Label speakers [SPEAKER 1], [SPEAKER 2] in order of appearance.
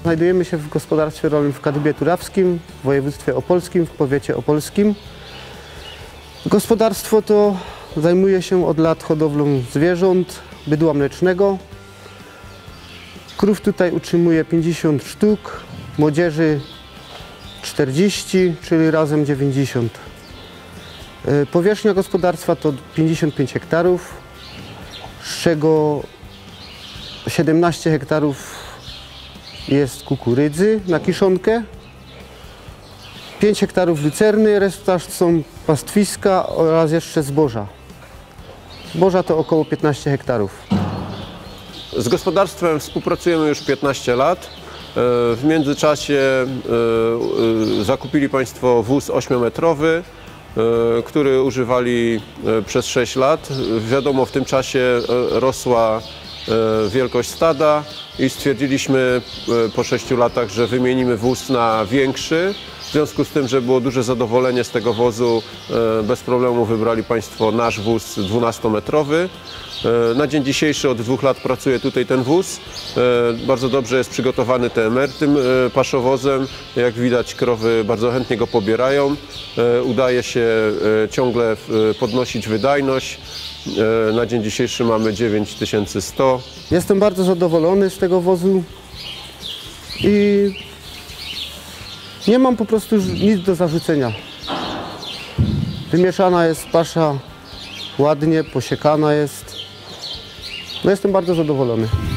[SPEAKER 1] Znajdujemy się w gospodarstwie rolnym w Kadłubie Turawskim, w województwie opolskim, w powiecie opolskim. Gospodarstwo to zajmuje się od lat hodowlą zwierząt, bydła mlecznego. Krów tutaj utrzymuje 50 sztuk, młodzieży 40, czyli razem 90. Powierzchnia gospodarstwa to 55 hektarów, z czego 17 hektarów jest kukurydzy na kiszonkę, 5 hektarów lucerny, reszta są pastwiska oraz jeszcze zboża. Zboża to około 15 hektarów.
[SPEAKER 2] Z gospodarstwem współpracujemy już 15 lat. W międzyczasie zakupili Państwo wóz 8-metrowy, który używali przez 6 lat. Wiadomo, w tym czasie rosła wielkość stada i stwierdziliśmy po 6 latach, że wymienimy wóz na większy. W związku z tym, że było duże zadowolenie z tego wozu, bez problemu wybrali Państwo nasz wóz 12-metrowy. Na dzień dzisiejszy od 2 lat pracuje tutaj ten wóz. Bardzo dobrze jest przygotowany TMR tym paszowozem. Jak widać, krowy bardzo chętnie go pobierają. Udaje się ciągle podnosić wydajność. Na dzień dzisiejszy mamy 9100.
[SPEAKER 1] Jestem bardzo zadowolony z tego wozu i nie mam po prostu już nic do zarzucenia. Wymieszana jest pasza, ładnie posiekana jest. No jestem bardzo zadowolony.